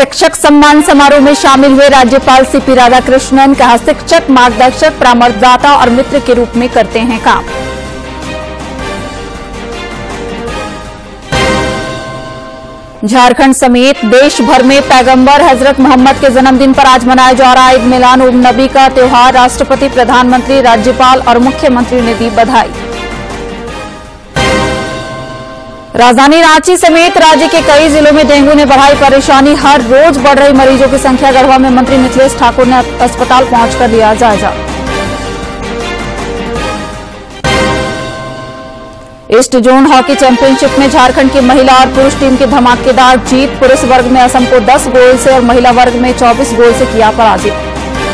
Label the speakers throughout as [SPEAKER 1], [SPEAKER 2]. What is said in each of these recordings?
[SPEAKER 1] शिक्षक सम्मान समारोह में शामिल हुए राज्यपाल सीपी राधाकृष्णन। कहा, शिक्षक मार्गदर्शक, परामर्शदाता और मित्र के रूप में करते हैं काम। झारखंड समेत देश भर में पैगंबर हजरत मोहम्मद के जन्मदिन पर आज मनाया जा रहा ईद मिलाद उन नबी का त्योहार। राष्ट्रपति, प्रधानमंत्री, राज्यपाल और मुख्यमंत्री ने दी बधाई। राजधानी रांची समेत राज्य के कई जिलों में डेंगू ने बढ़ाई परेशानी। हर रोज बढ़ रही मरीजों की संख्या। गढ़वा में मंत्री मिथिलेश ठाकुर ने अस्पताल पहुंचकर लिया जायजा। ईस्ट जोन हॉकी चैंपियनशिप में झारखंड की महिला और पुरुष टीम की धमाकेदार जीत। पुरुष वर्ग में असम को 10 गोल से और महिला वर्ग में 24 गोल से किया पराजित।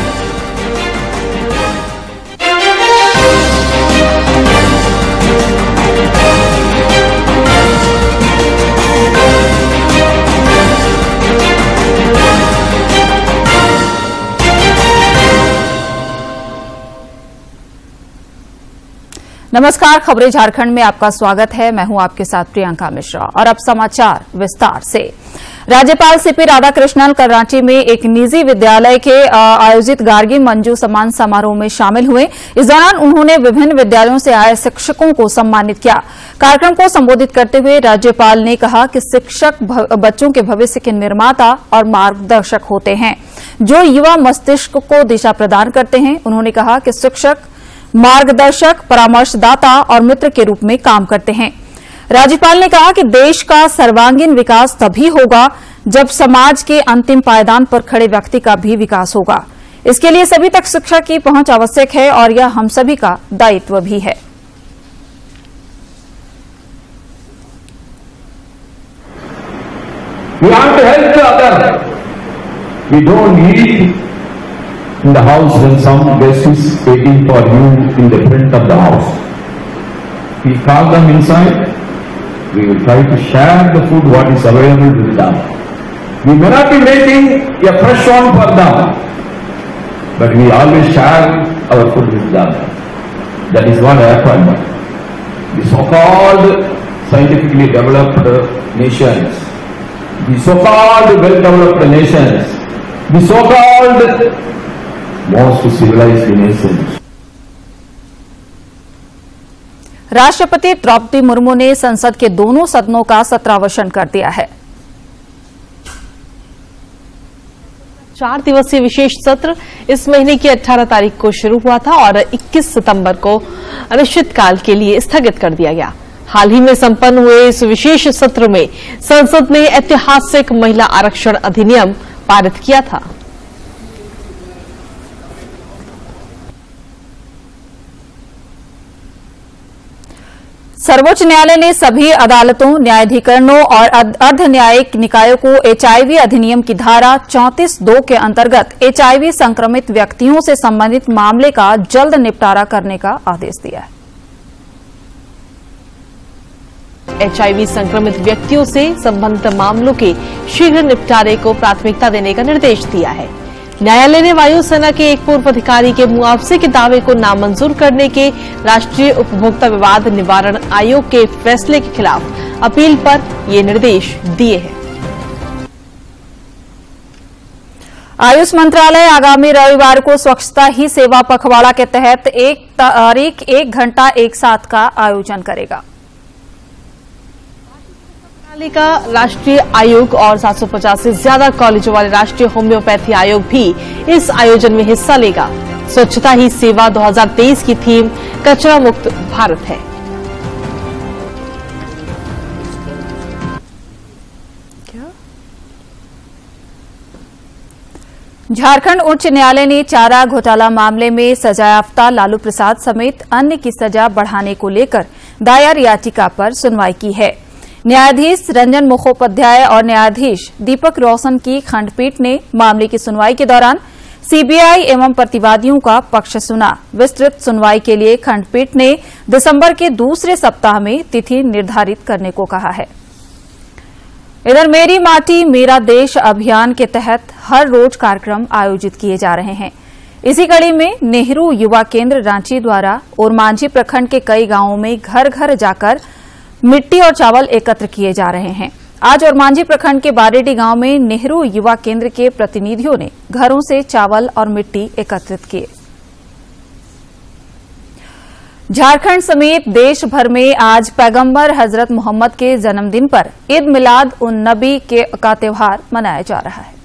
[SPEAKER 1] नमस्कार, खबरें झारखंड में आपका स्वागत है। मैं हूं आपके साथ प्रियंका मिश्रा और अब समाचार विस्तार से। राज्यपाल सीपी राधाकृष्णन कल रांची में एक निजी विद्यालय के आयोजित गार्गी मंजू सम्मान समारोह में शामिल हुए। इस दौरान उन्होंने विभिन्न विद्यालयों से आए शिक्षकों को सम्मानित किया। कार्यक्रम को संबोधित करते हुए राज्यपाल ने कहा कि शिक्षक बच्चों के भविष्य के निर्माता और मार्गदर्शक होते हैं, जो युवा मस्तिष्क को दिशा प्रदान करते हैं। उन्होंने कहा कि शिक्षक मार्गदर्शक, परामर्शदाता और मित्र के रूप में काम करते हैं। राज्यपाल ने कहा कि देश का सर्वांगीण विकास तभी होगा जब समाज के अंतिम पायदान पर खड़े व्यक्ति का भी विकास होगा। इसके लिए सभी तक शिक्षा की पहुंच आवश्यक है और यह हम सभी का दायित्व भी है।
[SPEAKER 2] We have to help the other. We don't eat in the house when some guest is waiting for you in the front of the house. We call them inside. We will try to share the food what is available with them. We may not be making a fresh one for them, but we always share our food with them. That is what happened. The so-called scientifically developed nations, the so-called well-developed nations, the so-called most civilized nations.
[SPEAKER 1] राष्ट्रपति द्रौपदी मुर्मू ने संसद के दोनों सदनों का सत्रावसान कर दिया है।
[SPEAKER 3] 4 दिवसीय विशेष सत्र इस महीने की 18 तारीख को शुरू हुआ था और 21 सितंबर को अनिश्चितकाल के लिए स्थगित कर दिया गया। हाल ही में संपन्न हुए इस विशेष सत्र में संसद ने ऐतिहासिक महिला आरक्षण अधिनियम पारित किया था।
[SPEAKER 1] सर्वोच्च न्यायालय ने सभी अदालतों, न्यायाधिकरणों और अर्ध न्यायिक निकायों को एचआईवी अधिनियम की धारा 34(2) के अंतर्गत एचआईवी संक्रमित व्यक्तियों से संबंधित मामले का जल्द निपटारा करने का आदेश दिया है।
[SPEAKER 3] एचआईवी संक्रमित व्यक्तियों से संबंधित मामलों के शीघ्र निपटारे को प्राथमिकता देने का निर्देश दिया है। न्यायालय ने वायुसेना के एक पूर्व अधिकारी के मुआवजे के दावे को नामंजूर करने के राष्ट्रीय उपभोक्ता विवाद निवारण आयोग के फैसले के खिलाफ अपील पर ये निर्देश दिए हैं।
[SPEAKER 1] आयुष मंत्रालय आगामी रविवार को स्वच्छता ही सेवा पखवाड़ा के तहत 1 घंटा एक साथ का आयोजन करेगा।
[SPEAKER 3] का राष्ट्रीय आयोग और 750 से ज्यादा कॉलेजों वाले राष्ट्रीय होम्योपैथी आयोग भी इस आयोजन में हिस्सा लेगा। स्वच्छता ही सेवा 2023 की थीम कचरा मुक्त भारत है।
[SPEAKER 1] झारखंड उच्च न्यायालय ने चारा घोटाला मामले में सजायाफ्ता लालू प्रसाद समेत अन्य की सजा बढ़ाने को लेकर दायर याचिका पर सुनवाई की है। न्यायाधीश रंजन मुखोपाध्याय और न्यायाधीश दीपक रोशन की खंडपीठ ने मामले की सुनवाई के दौरान सीबीआई एवं प्रतिवादियों का पक्ष सुना। विस्तृत सुनवाई के लिए खंडपीठ ने दिसंबर के दूसरे सप्ताह में तिथि निर्धारित करने को कहा है। इधर मेरी माटी मेरा देश अभियान के तहत हर रोज कार्यक्रम आयोजित किए जा रहे हैं। इसी कड़ी में नेहरू युवा केंद्र रांची द्वारा ओरमांझी प्रखंड के कई गांवों में घर घर जाकर मिट्टी और चावल एकत्र किए जा रहे हैं। आज ओरमांझी प्रखंड के बारेडी गांव में नेहरू युवा केंद्र के प्रतिनिधियों ने घरों से चावल और मिट्टी एकत्रित किए। झारखंड समेत देश भर में आज पैगंबर हजरत मोहम्मद के जन्मदिन पर ईद मिलाद उन नबी का त्यौहार मनाया जा रहा है।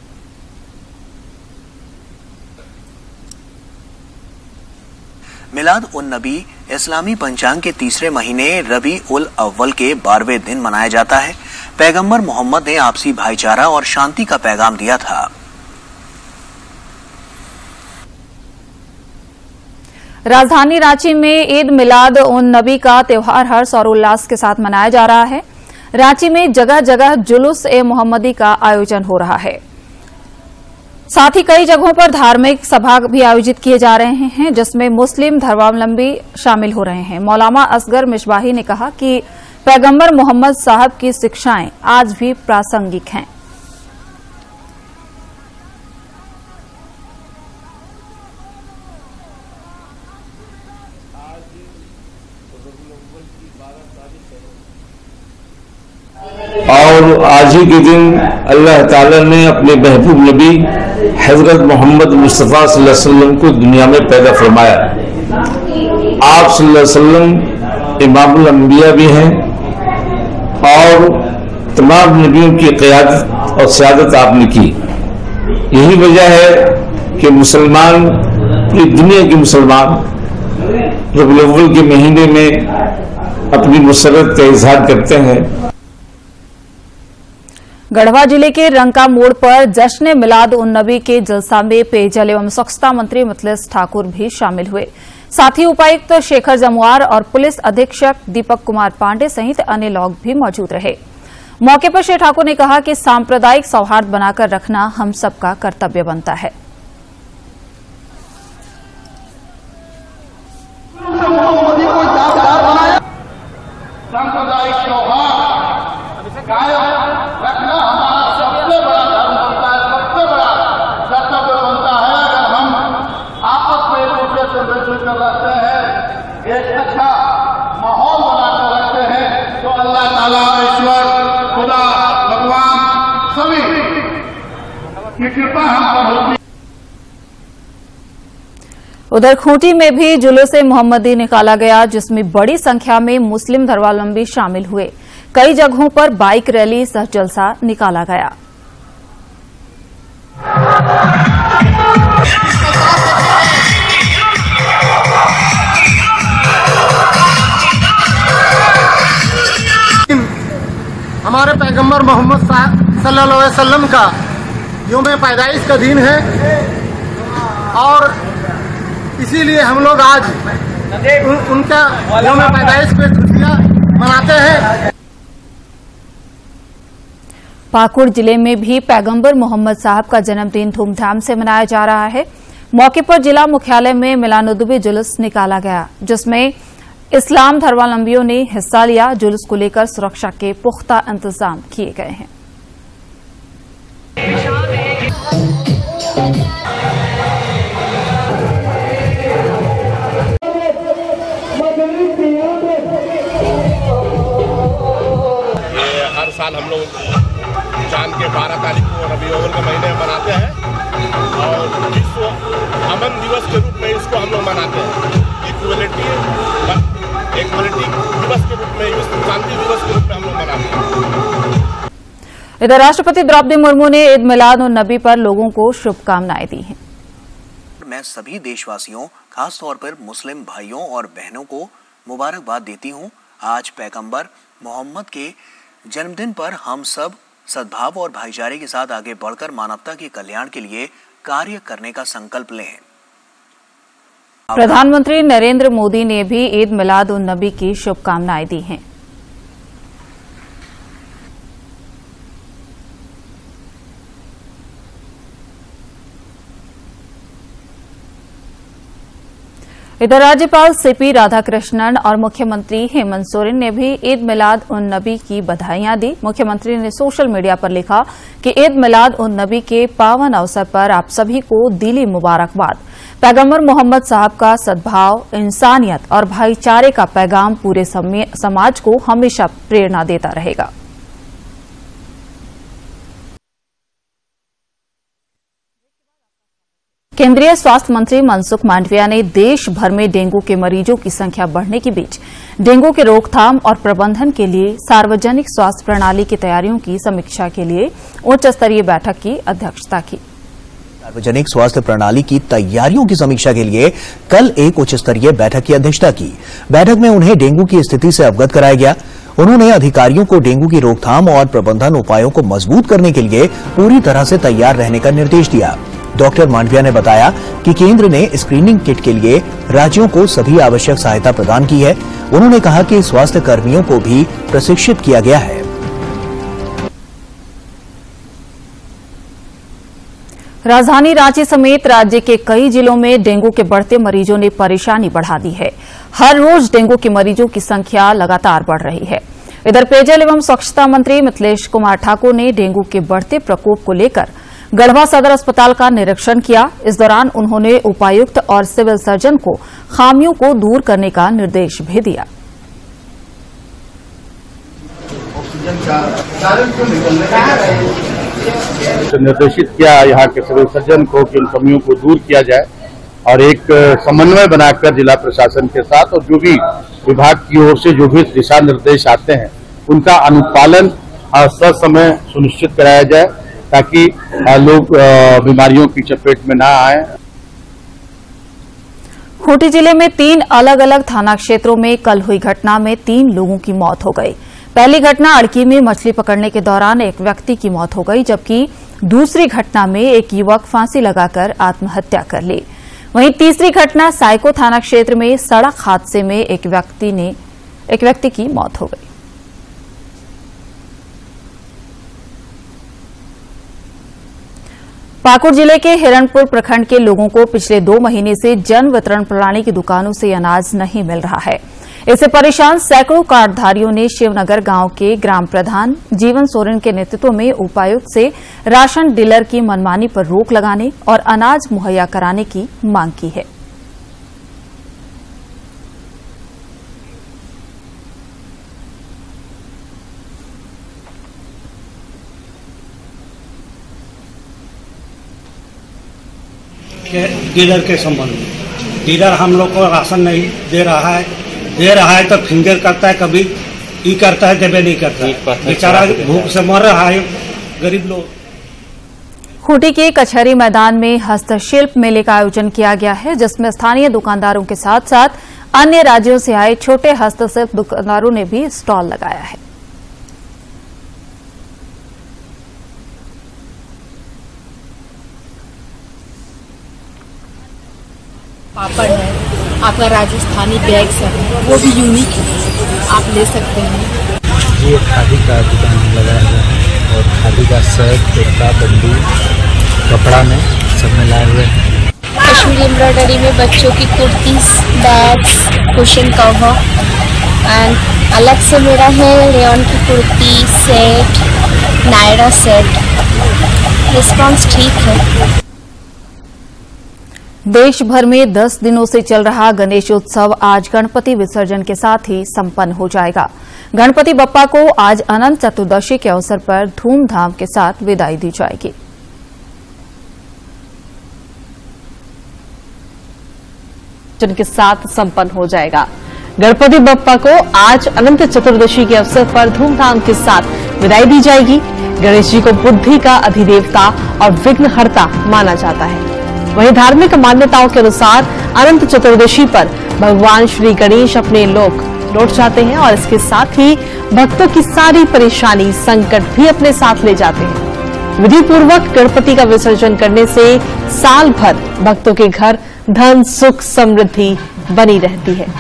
[SPEAKER 4] मिलाद उन नबी इस्लामी पंचांग के तीसरे महीने रबी उल अव्वल के 12वें दिन मनाया जाता है। पैगंबर मोहम्मद ने आपसी भाईचारा और शांति का पैगाम दिया था।
[SPEAKER 1] राजधानी रांची में ईद मिलाद उन नबी का त्यौहार हर्ष और उल्लास के साथ मनाया जा रहा है। रांची में जगह जगह जुलूस ए मोहम्मदी का आयोजन हो रहा है। साथ ही कई जगहों पर धार्मिक सभा भी आयोजित किए जा रहे हैं, जिसमें मुस्लिम धर्मावलंबी शामिल हो रहे हैं। मौलाना असगर मिशबाही ने कहा कि पैगंबर मोहम्मद साहब की शिक्षाएं आज भी प्रासंगिक हैं।
[SPEAKER 5] और आज ही के दिन अल्लाह ताला ने अपने महबूब नबी हजरत मोहम्मद मुस्तफ़ा सल्लल्लाहु अलैहि वसल्लम को दुनिया में पैदा फरमाया। आप सल्लल्लाहु अलैहि वसल्लम इमामुल अंबिया भी हैं और तमाम नबियों की क़यादत और सियादत आपने की। यही वजह है कि मुसलमान, पूरी दुनिया के मुसलमान रबीउल अव्वल के महीने में अपनी मुसरत का इजहार करते हैं।
[SPEAKER 1] गढ़वा जिले के रंका मोड़ पर जश्न मिलाद उन नबी के जलसा में पेयजल एवं स्वच्छता मंत्री मिथिलेश ठाकुर भी शामिल हुए। साथ ही उपायुक्त शेखर जमुआर और पुलिस अधीक्षक दीपक कुमार पांडे सहित अन्य लोग भी मौजूद रहे। मौके पर श्री ठाकुर ने कहा कि सांप्रदायिक सौहार्द बनाकर रखना हम सबका कर्तव्य बनता है।
[SPEAKER 6] सांप्रदायिक सौहार्द कायम रखना हमारा सबसे बड़ा धर्म बनता है, सबसे बड़ा कर्तव्य बनता है। अगर हम आपस में एक दूसरे से मिलकर रखते हैं, एक अच्छा माहौल बनाकर रखते हैं, तो अल्लाह ताला, ईश्वर, खुदा, भगवान सभी की कृपा हम पर होती है।
[SPEAKER 1] उधर खूंटी में भी जुलूस-ए मोहम्मदी निकाला गया, जिसमें बड़ी संख्या में मुस्लिम धर्मावलंबी शामिल हुए। कई जगहों पर बाइक रैली सह जलसा निकाला गया।
[SPEAKER 6] हमारे पैगंबर मोहम्मद सल्लल्लाहु अलैहि वसल्लम का यौम पैदाइश का दिन है और इसीलिए हम लोग आज उनका यौम पैदाइश पे खुशियां मनाते हैं।
[SPEAKER 1] पाकुड़ जिले में भी पैगंबर मोहम्मद साहब का जन्मदिन धूमधाम से मनाया जा रहा है। मौके पर जिला मुख्यालय में मिलादुन्नबी जुलूस निकाला गया, जिसमें इस्लाम धर्मावलंबियों ने हिस्सा लिया। जुलूस को लेकर सुरक्षा के पुख्ता इंतजाम किए गए हैं।
[SPEAKER 7] हर साल हम लोग चांद के 12 तारीख को रबीउल अव्वल के महीने में मनाते हैं और विश्व अमन दिवस के रूप में इसको हम लोग मनाते हैं। इक्वलिटी दिवस के रूप में, विश्व शांति दिवस के रूप में हम लोग मनाते हैं।
[SPEAKER 1] इधर राष्ट्रपति द्रौपदी मुर्मू ने ईद मिलाद उन नबी पर लोगों को शुभकामनाएं दी हैं।
[SPEAKER 4] मैं सभी देशवासियों, खास तौर पर मुस्लिम भाइयों और बहनों को मुबारकबाद देती हूँ। आज पैगंबर मोहम्मद के जन्मदिन पर हम सब सद्भाव और भाईचारे के साथ आगे बढ़कर मानवता के कल्याण के लिए कार्य करने का संकल्प लें।
[SPEAKER 1] प्रधानमंत्री नरेंद्र मोदी ने भी ईद मिलाद उन नबी की शुभकामनाएं दी हैं। इधर राज्यपाल सीपी राधाकृष्णन और मुख्यमंत्री हेमंत सोरेन ने भी ईद मिलाद उन नबी की बधाइयां दी। मुख्यमंत्री ने सोशल मीडिया पर लिखा कि ईद मिलाद उन नबी के पावन अवसर पर आप सभी को दिली मुबारकबाद। पैगंबर मोहम्मद साहब का सद्भाव, इंसानियत और भाईचारे का पैगाम पूरे समाज को हमेशा प्रेरणा देता रहेगा। केंद्रीय स्वास्थ्य मंत्री मनसुख मांडविया ने देश भर में डेंगू के मरीजों की संख्या बढ़ने के बीच डेंगू के रोकथाम और प्रबंधन के लिए सार्वजनिक स्वास्थ्य प्रणाली की तैयारियों की समीक्षा के लिए उच्च स्तरीय बैठक की अध्यक्षता की।
[SPEAKER 4] सार्वजनिक स्वास्थ्य प्रणाली की तैयारियों की समीक्षा के लिए कल एक उच्च स्तरीय बैठक की अध्यक्षता की। बैठक में उन्हें डेंगू की स्थिति से अवगत कराया गया। उन्होंने अधिकारियों को डेंगू की रोकथाम और प्रबंधन उपायों को मजबूत करने के लिए पूरी तरह से तैयार रहने का निर्देश दिया। डॉक्टर मांडविया ने बताया कि केंद्र ने स्क्रीनिंग किट के लिए राज्यों को सभी आवश्यक सहायता प्रदान की है। उन्होंने कहा कि स्वास्थ्य कर्मियों को भी प्रशिक्षित किया गया है।
[SPEAKER 1] राजधानी रांची समेत राज्य के कई जिलों में डेंगू के बढ़ते मरीजों ने परेशानी बढ़ा दी है। हर रोज डेंगू के मरीजों की संख्या लगातार बढ़ रही है। इधर पेयजल एवं स्वच्छता मंत्री मिथिलेश कुमार ठाकुर ने डेंगू के बढ़ते प्रकोप को लेकर गढ़वा सदर अस्पताल का निरीक्षण किया। इस दौरान उन्होंने उपायुक्त और सिविल सर्जन को खामियों को दूर करने का निर्देश भी दिया।
[SPEAKER 8] निर्देशित किया यहाँ के सिविल सर्जन को कि उन कमियों को दूर किया जाए और एक समन्वय बनाकर जिला प्रशासन के साथ और जो भी विभाग की ओर से जो भी दिशा निर्देश आते हैं उनका अनुपालन ससमय सुनिश्चित कराया जाए ताकि लोग बीमारियों की चपेट में ना आए।
[SPEAKER 1] खूंटी जिले में 3 अलग अलग थाना क्षेत्रों में कल हुई घटना में 3 लोगों की मौत हो गई। पहली घटना अड़की में मछली पकड़ने के दौरान एक व्यक्ति की मौत हो गई, जबकि दूसरी घटना में एक युवक फांसी लगाकर आत्महत्या कर ली। वहीं तीसरी घटना साइको थाना क्षेत्र में सड़क हादसे में एक व्यक्ति की मौत हो गई। पाकुड़ जिले के हिरणपुर प्रखंड के लोगों को पिछले 2 महीने से जन वितरण प्रणाली की दुकानों से अनाज नहीं मिल रहा है। इससे परेशान सैकड़ों कार्डधारियों ने शिवनगर गांव के ग्राम प्रधान जीवन सोरेन के नेतृत्व में उपायुक्त से राशन डीलर की मनमानी पर रोक लगाने और अनाज मुहैया कराने की मांग की है।
[SPEAKER 9] डीलर के संबंध में डीलर हम लोग को राशन नहीं दे रहा है तो फिंगर करता है, कभी ई करता है, देवे नहीं करता है। बेचारा भूख से मर रहा है गरीब लोग।
[SPEAKER 1] खूंटी के कचहरी मैदान में हस्तशिल्प मेले का आयोजन किया गया है, जिसमें स्थानीय दुकानदारों के साथ साथ अन्य राज्यों से आए छोटे हस्तशिल्प दुकानदारों ने भी स्टॉल लगाया है।
[SPEAKER 10] पापड़ है, आपका राजस्थानी बैग्स है, वो भी यूनिक है, आप ले सकते हैं।
[SPEAKER 11] ये खादी का दुकान लगाया हुआ है और खादी का शर्ट, कुर्ता, बंदी, कपड़ा में सब में लाए हुए हैं।
[SPEAKER 10] कश्मीरी एम्ब्रॉयडरी में बच्चों की kurtis, bags, cushion cover and अलग से मेरा है रेयन की kurti set, Naira set. Response ठीक है।
[SPEAKER 1] देश भर में 10 दिनों से चल रहा गणेश उत्सव आज गणपति विसर्जन के साथ ही संपन्न हो जाएगा। गणपति बप्पा को आज अनंत चतुर्दशी के अवसर पर धूमधाम के साथ विदाई दी जाएगी।
[SPEAKER 3] के साथ संपन्न हो जाएगा। गणपति बप्पा को आज अनंत चतुर्दशी के अवसर पर धूमधाम के साथ विदाई दी जाएगी। गणेश जी को बुद्धि का अधिदेवता और विघ्नहर्ता माना जाता है। वहीं धार्मिक मान्यताओं के अनुसार अनंत चतुर्दशी पर भगवान श्री गणेश अपने लोक लौट जाते हैं और इसके साथ ही भक्तों की सारी परेशानी, संकट भी अपने साथ ले जाते हैं। विधि पूर्वक गणपति का विसर्जन करने से साल भर भक्तों के घर धन, सुख, समृद्धि बनी रहती है।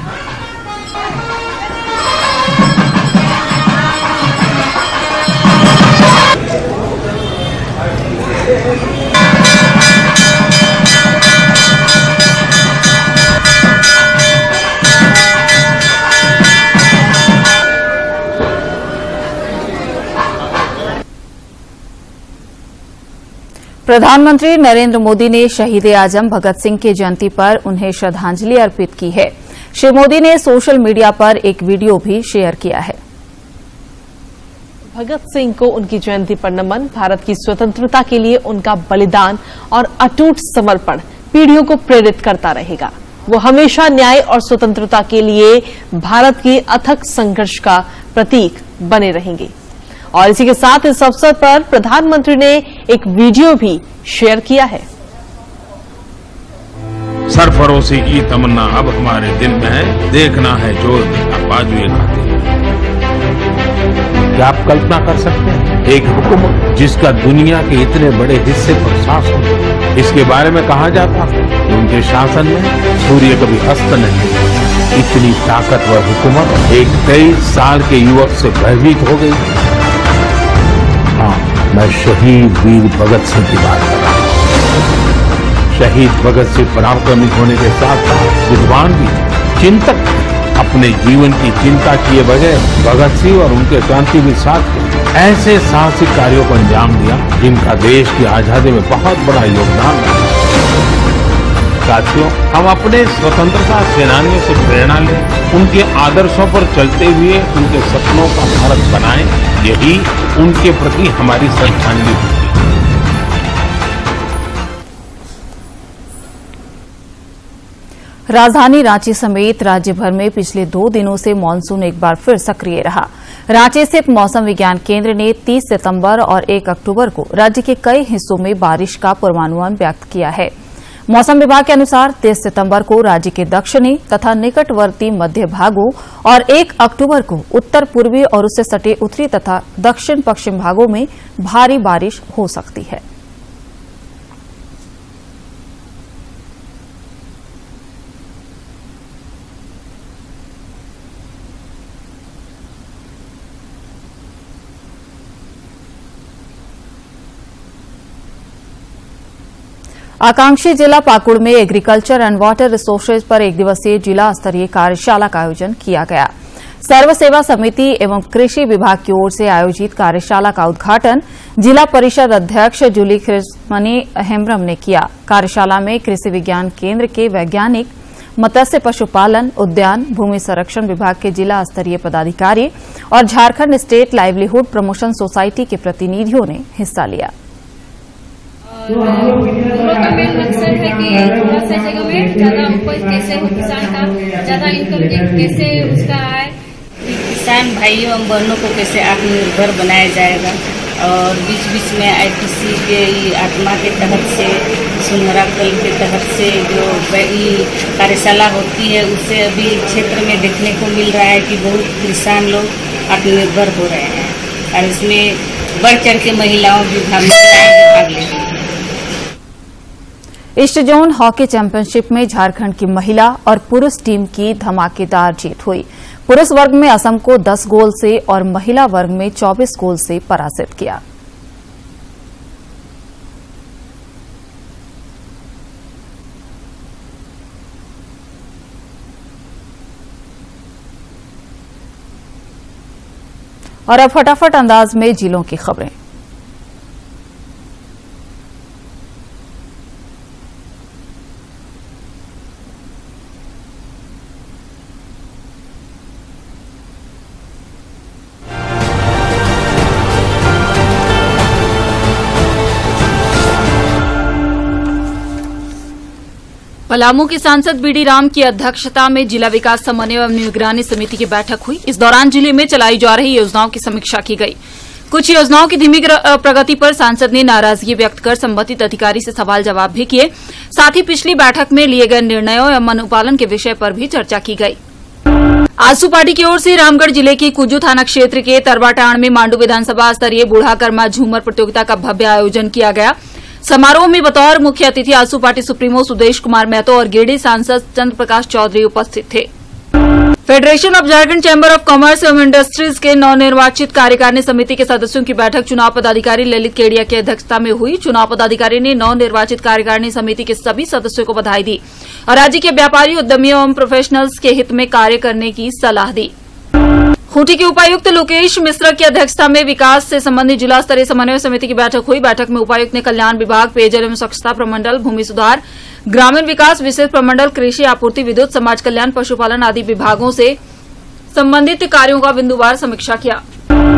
[SPEAKER 1] प्रधानमंत्री नरेंद्र मोदी ने शहीद आजम भगत सिंह की जयंती पर उन्हें श्रद्धांजलि अर्पित की है। श्री मोदी ने सोशल मीडिया पर एक वीडियो भी शेयर किया है।
[SPEAKER 3] भगत सिंह को उनकी जयंती पर नमन। भारत की स्वतंत्रता के लिए उनका बलिदान और अटूट समर्पण पीढ़ियों को प्रेरित करता रहेगा। वो हमेशा न्याय और स्वतंत्रता के लिए भारत के अथक संघर्ष का प्रतीक बने रहेंगे। और इसी के साथ इस अवसर पर प्रधानमंत्री ने एक वीडियो भी शेयर किया है।
[SPEAKER 12] सरफरोशी की तमन्ना अब हमारे दिल में है, देखना है जोर का बाजुए खाते। क्या आप कल्पना कर सकते हैं एक हुकूमत जिसका दुनिया के इतने बड़े हिस्से पर शासन, इसके बारे में कहा जाता है कि उनके शासन में सूर्य कभी अस्त नहीं। इतनी ताकतवर हुकूमत एक 23 साल के युवक से भयभीत हो गई। हाँ, मैं शहीद वीर भगत सिंह की बात कर रहा हूँ। शहीद भगत सिंह पराक्रमिक होने के साथ साथ विद्वान भी, चिंतक, अपने जीवन की चिंता किए बगैर भगत सिंह और उनके क्रांतिवीर साथियों ऐसे साहसिक कार्यों को अंजाम दिया जिनका देश की आजादी में बहुत बड़ा योगदान रहा। साथियों, हम अपने स्वतंत्रता सेनानियों से प्रेरणा लें, उनके आदर्शों पर चलते हुए उनके सपनों का भारत बनाएं, यही उनके प्रति हमारी श्रद्धांजलि है।
[SPEAKER 1] राजधानी रांची समेत राज्य भर में पिछले 2 दिनों से मानसून एक बार फिर सक्रिय रहा। रांची स्थित मौसम विज्ञान केंद्र ने 30 सितंबर और 1 अक्टूबर को राज्य के कई हिस्सों में बारिश का पूर्वानुमान व्यक्त किया है। मौसम विभाग के अनुसार 30 सितंबर को राज्य के दक्षिणी तथा निकटवर्ती मध्य भागों और 1 अक्टूबर को उत्तर पूर्वी और उससे सटे उत्तरी तथा दक्षिण पश्चिम भागों में भारी बारिश हो सकती है। आकांक्षी जिला पाकुड़ में एग्रीकल्चर एंड वाटर रिसोर्सेज पर 1 दिवसीय जिला स्तरीय कार्यशाला का आयोजन किया गया। सर्व सेवा समिति एवं कृषि विभाग की ओर से आयोजित कार्यशाला का उद्घाटन जिला परिषद अध्यक्ष जूली खिस्मनी हेम्ब्रम ने किया। कार्यशाला में कृषि विज्ञान केंद्र के वैज्ञानिक, मत्स्य पशुपालन, उद्यान, भूमि संरक्षण विभाग के जिला स्तरीय पदाधिकारी और Jharkhand state livelihood promotion society के प्रतिनिधियों ने हिस्सा लिया।
[SPEAKER 13] दोनों का मेन मकसद है कि थोड़ा सा जगह में ज्यादा उपज कैसे हो, किसान का ज्यादा इनकम कैसे उसका आए,
[SPEAKER 14] किसान भाइयों एवं बहनों को कैसे आत्मनिर्भर बनाया जाएगा। और बीच बीच में आईटीसी के आत्मा के तहत से, सुनहरा कल के तहत से जो कार्यशाला होती है, उससे अभी क्षेत्र में देखने को मिल रहा है कि बहुत किसान लोग आत्मनिर्भर हो रहे हैं और इसमें बढ़ चढ़ के महिलाओं भी भाग ले रही हैं।
[SPEAKER 1] ईस्ट जोन हॉकी चैंपियनशिप में झारखंड की महिला और पुरुष टीम की धमाकेदार जीत हुई। पुरुष वर्ग में असम को 10 गोल से और महिला वर्ग में 24 गोल से पराजित किया। और अब फटाफट अंदाज में जिलों की खबरें। पलामू के सांसद बीडी राम की अध्यक्षता में जिला विकास समन्वय एवं निगरानी समिति की बैठक हुई। इस दौरान जिले में चलाई जा रही योजनाओं की समीक्षा की गई। कुछ योजनाओं की धीमी प्रगति पर सांसद ने नाराजगी व्यक्त कर संबंधित अधिकारी से सवाल जवाब भी किए। साथ ही पिछली बैठक में लिए गए निर्णयों एवं अनुपालन के विषय पर भी चर्चा की गई। आजसू पार्टी की ओर से रामगढ़ जिले के कुजू थाना क्षेत्र के तरवाटाण में मांडू विधानसभा स्तरीय बूढ़ा कर्मा झूमर प्रतियोगिता का भव्य आयोजन किया गया। समारोह में बतौर मुख्य अतिथि आजसू पार्टी सुप्रीमो सुदेश कुमार महतो और गिरिडीह सांसद चंद्र प्रकाश चौधरी उपस्थित थे। Federation of Jharkhand chamber of commerce एवं इंडस्ट्रीज के नवनिर्वाचित कार्यकारिणी समिति के सदस्यों की बैठक चुनाव पदाधिकारी ललित केडिया की अध्यक्षता में हुई। चुनाव पदाधिकारी ने नवनिर्वाचित कार्यकारिणी समिति के सभी सदस्यों को बधाई दी और राज्य के व्यापारी, उद्यमियों एवं प्रोफेशनल्स के हित में कार्य करने की सलाह दी। खूंटी के उपायुक्त लोकेश मिश्रा की अध्यक्षता में विकास से संबंधित जिला स्तरीय समन्वय समिति की बैठक हुई। बैठक में उपायुक्त ने कल्याण विभाग, पेयजल एवं स्वच्छता प्रमंडल, भूमि सुधार, ग्रामीण विकास विशेष प्रमंडल, कृषि आपूर्ति, विद्युत, समाज कल्याण, पशुपालन आदि विभागों से संबंधित कार्यों का बिंदुवार समीक्षा किया।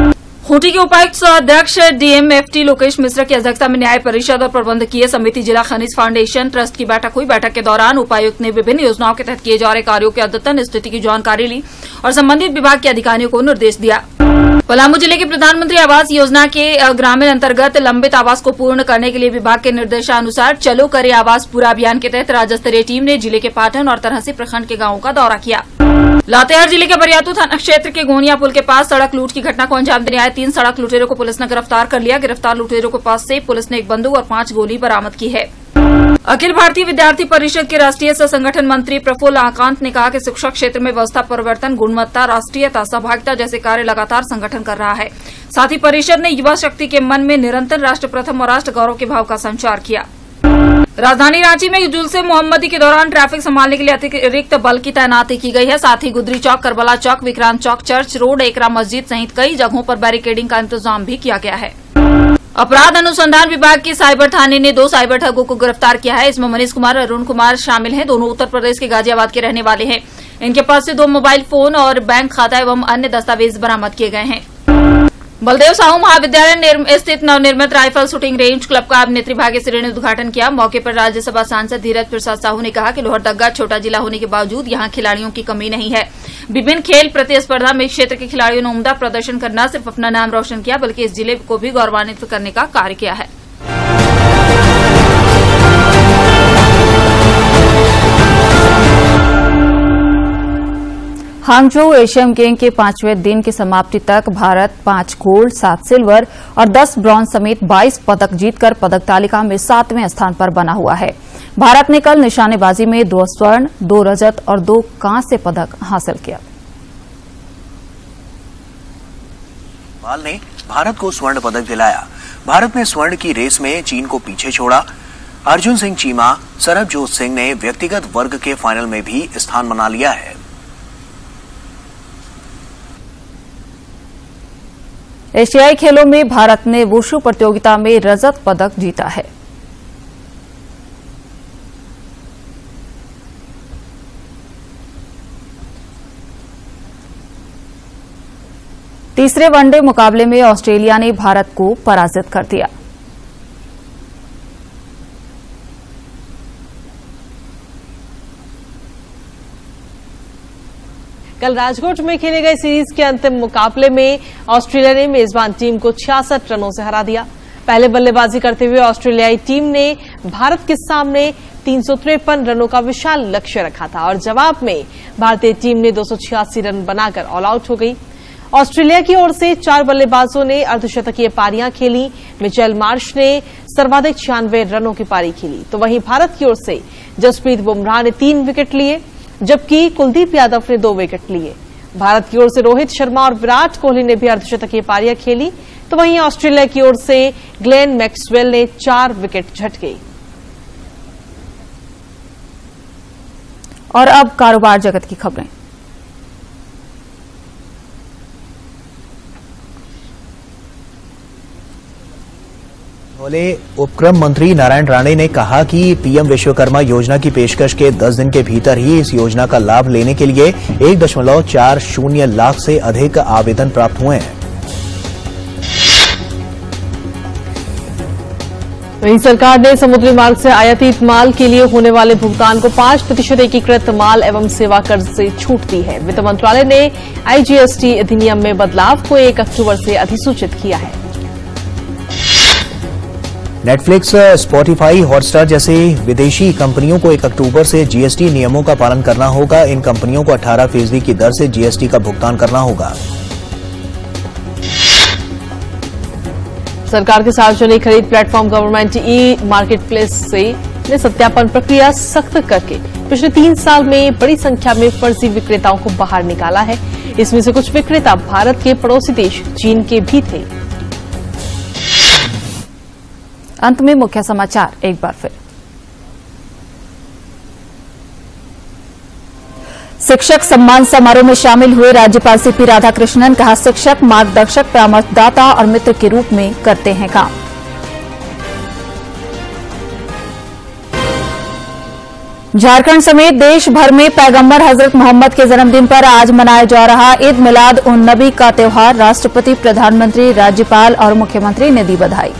[SPEAKER 1] खूंटी के उपायुक्त अध्यक्ष डीएमएफटी लोकेश मिश्रा की अध्यक्षता में न्याय परिषद और प्रबंधकीय समिति जिला खनिज फाउंडेशन ट्रस्ट की बैठक हुई। बैठक के दौरान उपायुक्त ने विभिन्न योजनाओं के तहत किए जा रहे कार्यों की अद्यतन स्थिति की जानकारी ली और संबंधित विभाग के अधिकारियों को निर्देश दिया। पलामू जिले के प्रधानमंत्री आवास योजना के ग्रामीण अंतर्गत लंबित आवास को पूर्ण करने के लिए विभाग के निर्देशानुसार चलो करे आवास पूरा अभियान के तहत राज्य स्तरीय टीम ने जिले के पाटन और तरहसी प्रखंड के गांवों का दौरा किया। लातेहार जिले के बरियातू थाना क्षेत्र के गोनिया पुल के पास सड़क लूट की घटना को अंजाम देने आए 3 सड़क लुटेरों को पुलिस ने गिरफ्तार कर लिया। गिरफ्तार लुटेरों के पास से पुलिस ने एक बंदूक और 5 गोली बरामद की है। अखिल भारतीय विद्यार्थी परिषद के राष्ट्रीय सह संगठन मंत्री प्रफुल्ल आकांत ने कहा कि शिक्षा क्षेत्र में व्यवस्था परिवर्तन, गुणवत्ता, राष्ट्रीयता, सहभागिता जैसे कार्य लगातार संगठन कर रहा है। साथ ही परिषद ने युवा शक्ति के मन में निरंतर राष्ट्र प्रथम और राष्ट्र गौरव के भाव का संचार किया। राजधानी रांची में जुलूस-ए मोहम्मदी के दौरान ट्रैफिक संभालने के लिए अतिरिक्त बल की तैनाती की गई है। साथ ही गुदरी चौक, करबला चौक, विक्रांत चौक, चर्च रोड, एकरा मस्जिद सहित कई जगहों पर बैरिकेडिंग का इंतजाम भी किया गया है। अपराध अनुसंधान विभाग के साइबर थाने ने 2 साइबर ठगों को गिरफ्तार किया है। इसमें मनीष कुमार और अरुण कुमार शामिल हैं। दोनों उत्तर प्रदेश के गाजियाबाद के रहने वाले हैं। इनके पास से 2 मोबाइल फोन और बैंक खाता एवं अन्य दस्तावेज बरामद किए गए हैं। बलदेव साहू महाविद्यालय स्थित नवनिर्मित राइफल शूटिंग रेंज क्लब का अभिनेत्री भाग्यश्री ने उद्घाटन किया। मौके पर राज्यसभा सांसद धीरज प्रसाद साहू ने कहा कि लोहरदगा छोटा जिला होने के बावजूद यहां खिलाड़ियों की कमी नहीं है। विभिन्न खेल प्रतिस्पर्धा में क्षेत्र के खिलाड़ियों ने उम्दा प्रदर्शन कर न सिर्फ अपना नाम रोशन किया बल्कि इस जिले को भी गौरवान्वित करने का कार्य किया है। हांगझोउ एशियन गेम के 5वें दिन की समाप्ति तक भारत 5 गोल्ड, 7 सिल्वर और 10 ब्रॉन्ज समेत 22 पदक जीतकर पदक तालिका में 7वें स्थान पर बना हुआ है। भारत ने कल निशानेबाजी में 2 स्वर्ण, 2 रजत और 2 कांस्य पदक हासिल किया।
[SPEAKER 4] पाल ने भारत को स्वर्ण पदक दिलाया। भारत ने स्वर्ण की रेस में चीन को पीछे छोड़ा। अर्जुन सिंह चीमा, सरबजोत सिंह ने व्यक्तिगत वर्ग के फाइनल में भी स्थान बना लिया है।
[SPEAKER 1] एशियाई खेलों में भारत ने वुशु प्रतियोगिता में रजत पदक जीता है। तीसरे वनडे मुकाबले में ऑस्ट्रेलिया ने भारत को पराजित कर दिया।
[SPEAKER 3] कल राजकोट में खेले गए सीरीज के अंतिम मुकाबले में ऑस्ट्रेलिया ने मेजबान टीम को 66 रनों से हरा दिया। पहले बल्लेबाजी करते हुए ऑस्ट्रेलियाई टीम ने भारत के सामने 353 रनों का विशाल लक्ष्य रखा था और जवाब में भारतीय टीम ने 286 रन बनाकर ऑल आउट हो गई। ऑस्ट्रेलिया की ओर से 4 बल्लेबाजों ने अर्धशतकीय पारियां खेली। मिचेल मार्श ने सर्वाधिक 96 रनों की पारी खेली, तो वहीं भारत की ओर से जसप्रीत बुमराह ने 3 विकेट लिए जबकि कुलदीप यादव ने 2 विकेट लिए। भारत की ओर से रोहित शर्मा और विराट कोहली ने भी अर्धशतकीय पारियां खेली, तो वहीं ऑस्ट्रेलिया की ओर से ग्लेन मैक्सवेल ने 4 विकेट झटके।
[SPEAKER 1] और अब कारोबार जगत की खबरें।
[SPEAKER 15] उपक्रम मंत्री नारायण राणे ने कहा कि पीएम विश्वकर्मा योजना की पेशकश के 10 दिन के भीतर ही इस योजना का लाभ लेने के लिए 1.40 लाख से अधिक आवेदन प्राप्त हुए हैं।
[SPEAKER 3] वहीं सरकार ने समुद्री मार्ग से आयातित माल के लिए होने वाले भुगतान को 5% एकीकृत माल एवं सेवा कर से छूट दी है। वित्त मंत्रालय ने आईजीएसटी अधिनियम में बदलाव को 1 अक्टूबर से अधिसूचित किया है।
[SPEAKER 15] नेटफ्लिक्स, स्पॉटिफाई, हॉटस्टार जैसे विदेशी कंपनियों को 1 अक्टूबर से जीएसटी नियमों का पालन करना होगा। इन कंपनियों को 18% की दर से जीएसटी का भुगतान करना होगा।
[SPEAKER 3] सरकार के सार्वजनिक खरीद platform government e market place से ने सत्यापन प्रक्रिया सख्त करके पिछले 3 साल में बड़ी संख्या में फर्जी विक्रेताओं को बाहर निकाला है। इसमें से कुछ विक्रेता भारत के पड़ोसी देश चीन के भी थे।
[SPEAKER 1] अंत में मुख्य समाचार एक बार फिर। शिक्षक सम्मान समारोह में शामिल हुए राज्यपाल सीपी राधाकृष्णन। कहा, शिक्षक मार्गदर्शक, परामर्शदाता और मित्र के रूप में करते हैं काम। झारखंड समेत देश भर में पैगंबर हजरत मोहम्मद के जन्मदिन पर आज मनाया जा रहा ईद मिलाद उन नबी का त्योहार, राष्ट्रपति, प्रधानमंत्री, राज्यपाल और मुख्यमंत्री ने दी बधाई।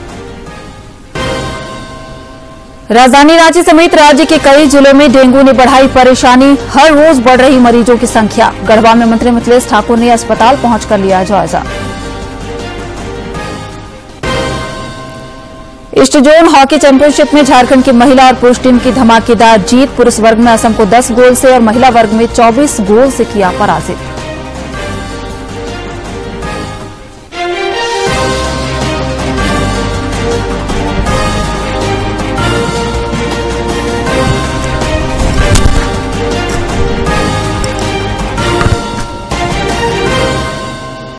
[SPEAKER 1] राजधानी रांची समेत राज्य के कई जिलों में डेंगू ने बढ़ाई परेशानी, हर रोज बढ़ रही मरीजों की संख्या। गढ़वा में मंत्री मिथिलेश ठाकुर ने अस्पताल पहुंचकर लिया जायजा। ईस्ट जोन हॉकी चैंपियनशिप में झारखंड की महिला और पुरुष टीम की धमाकेदार जीत, पुरुष वर्ग में असम को 10 गोल से और महिला वर्ग में 24 गोल से किया पराजित।